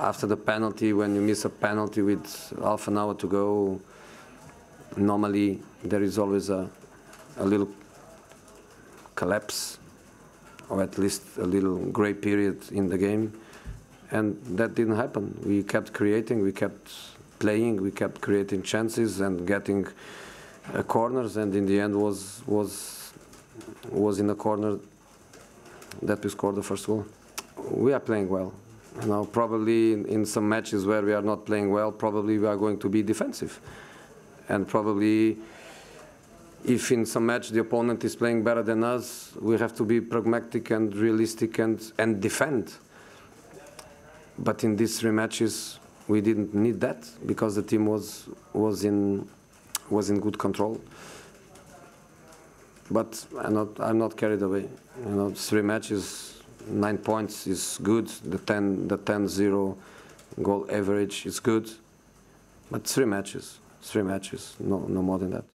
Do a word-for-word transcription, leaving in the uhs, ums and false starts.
after the penalty, when you miss a penalty with half an hour to go, normally there is always a, a little collapse, or at least a little grey period in the game, and that didn't happen. We kept creating, we kept playing, we kept creating chances and getting uh, corners, and in the end was was was in the corner that we scored the first goal. We are playing well. You know, probably in, in some matches where we are not playing well, probably we are going to be defensive, and probably if in some match the opponent is playing better than us, we have to be pragmatic and realistic and, and defend. But in these three matches, we didn't need that because the team was was in was in good control. But I'm not I'm not carried away. You know, three matches, nine points is good. The ten the ten zero goal average is good. But three matches, three matches, no no more than that.